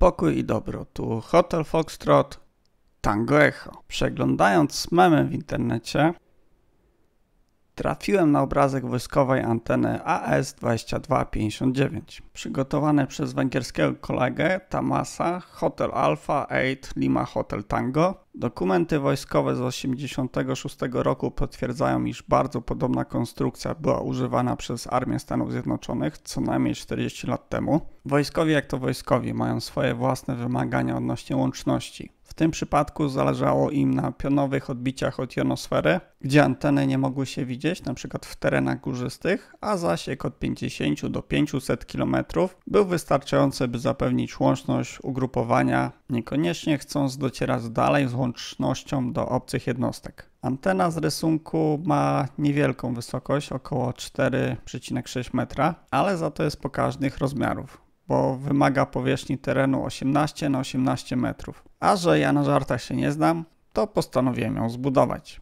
Pokój i dobro, tu Hotel Foxtrot, Tango Echo. Przeglądając memy w internecie, trafiłem na obrazek wojskowej anteny AS2259, przygotowane przez węgierskiego kolegę Tamasa, Hotel Alpha 8 Lima Hotel Tango. Dokumenty wojskowe z 1986 roku potwierdzają, iż bardzo podobna konstrukcja była używana przez Armię Stanów Zjednoczonych co najmniej 40 lat temu. Wojskowi jak to wojskowi mają swoje własne wymagania odnośnie łączności. W tym przypadku zależało im na pionowych odbiciach od jonosfery, gdzie anteny nie mogły się widzieć, np. w terenach górzystych, a zasięg od 50 do 500 km był wystarczający, by zapewnić łączność ugrupowania, niekoniecznie chcąc docierać dalej z łącznością do obcych jednostek. Antena z rysunku ma niewielką wysokość, około 4,6 metra, ale za to jest pokaźnych rozmiarów, bo wymaga powierzchni terenu 18 na 18 metrów. A że ja na żartach się nie znam, to postanowiłem ją zbudować.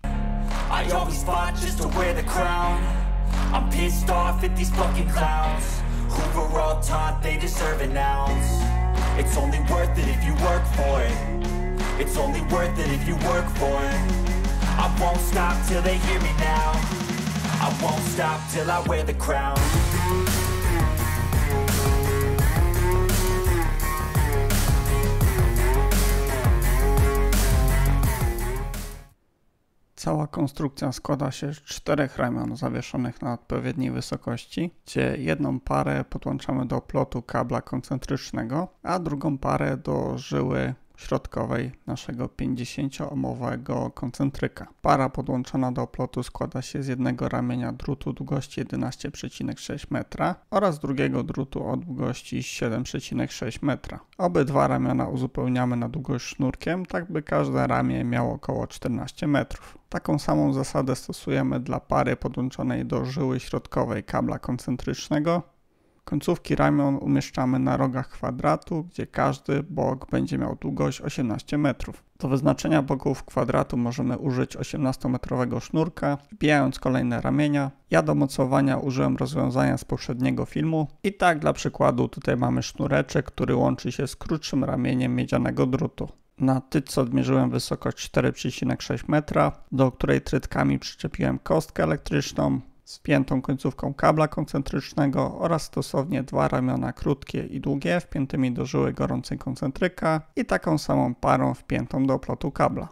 Cała konstrukcja składa się z 4 ramion zawieszonych na odpowiedniej wysokości, gdzie jedną parę podłączamy do plotu kabla koncentrycznego, a drugą parę do żyły środkowej naszego 50-ohmowego koncentryka. Para podłączona do plotu składa się z jednego ramienia drutu długości 11,6 metra oraz drugiego drutu o długości 7,6 metra. Obydwa ramiona uzupełniamy na długość sznurkiem, tak by każde ramię miało około 14 metrów. Taką samą zasadę stosujemy dla pary podłączonej do żyły środkowej kabla koncentrycznego. Końcówki ramion umieszczamy na rogach kwadratu, gdzie każdy bok będzie miał długość 18 metrów. Do wyznaczenia boków kwadratu możemy użyć 18-metrowego sznurka, wbijając kolejne ramienia. Ja do mocowania użyłem rozwiązania z poprzedniego filmu. I tak dla przykładu tutaj mamy sznureczek, który łączy się z krótszym ramieniem miedzianego drutu. Na tyčce odmierzyłem wysokość 4,6 metra, do której trytkami przyczepiłem kostkę elektryczną z wpiętą końcówką kabla koncentrycznego oraz stosownie 2 ramiona krótkie i długie wpiętymi do żyły gorącej koncentryka i taką samą parą wpiętą do plotu kabla.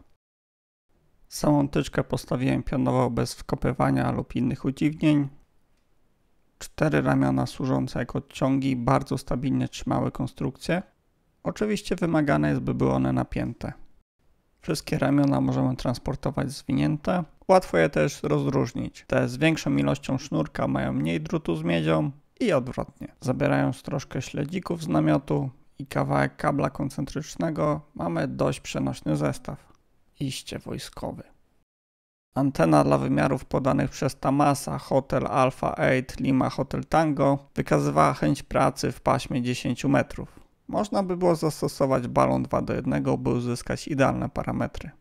Samą tyczkę postawiłem pionowo bez wkopywania lub innych udziwnień. 4 ramiona służące jako odciągi bardzo stabilnie trzymały konstrukcję. Oczywiście wymagane jest, by były one napięte. Wszystkie ramiona możemy transportować zwinięte. Łatwo je też rozróżnić. Te z większą ilością sznurka mają mniej drutu z miedzią i odwrotnie. Zabierając troszkę śledzików z namiotu i kawałek kabla koncentrycznego, mamy dość przenośny zestaw. Iście wojskowy. Antena dla wymiarów podanych przez Tamasa Hotel Alpha 8 Lima Hotel Tango wykazywała chęć pracy w paśmie 10 metrów. Można by było zastosować balon 2:1, by uzyskać idealne parametry.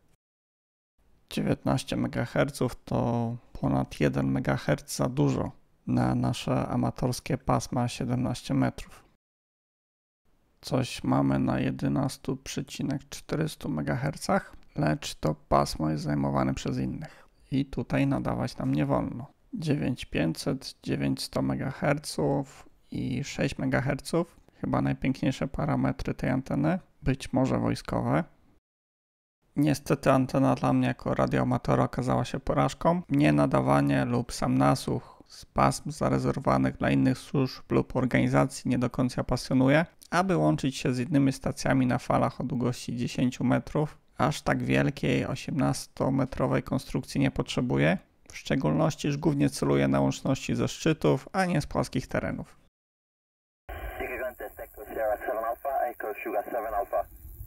19 MHz to ponad 1 MHz za dużo na nasze amatorskie pasma 17 metrów. Coś mamy na 11,400 MHz, lecz to pasmo jest zajmowane przez innych i tutaj nadawać nam nie wolno. 9500, 900 MHz i 6 MHz. Chyba najpiękniejsze parametry tej anteny, być może wojskowe. Niestety antena dla mnie jako radioamatora okazała się porażką. Nienadawanie lub sam nasłuch z pasm zarezerwowanych dla innych służb lub organizacji nie do końca pasjonuje. Aby łączyć się z innymi stacjami na falach o długości 10 metrów, aż tak wielkiej 18-metrowej konstrukcji nie potrzebuję. W szczególności, że głównie celuję na łączności ze szczytów, a nie z płaskich terenów. Sierra 7 Alpha, Echo Sugar 7 Alpha.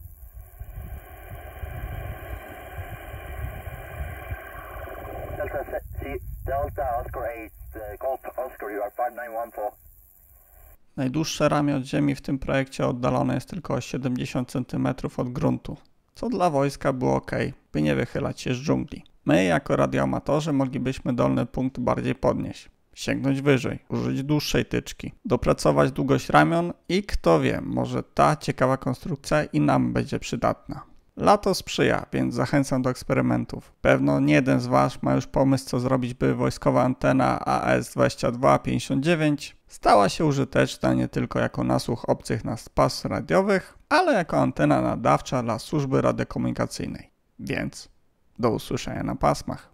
Delta Oscar 8, Golf Oscar, you are 5914. Najdłuższe ramię od ziemi w tym projekcie oddalone jest tylko o 70 cm od gruntu, co dla wojska było ok, by nie wychylać się z dżungli. My jako radioamatorzy moglibyśmy dolny punkt bardziej podnieść. sięgnąć wyżej, użyć dłuższej tyczki, dopracować długość ramion i kto wie, może ta ciekawa konstrukcja i nam będzie przydatna. Lato sprzyja, więc zachęcam do eksperymentów. Pewno nie jeden z Was ma już pomysł, co zrobić, by wojskowa antena AS2259 stała się użyteczna nie tylko jako nasłuch obcych nas pas radiowych, ale jako antena nadawcza dla służby radiokomunikacyjnej. Więc do usłyszenia na pasmach.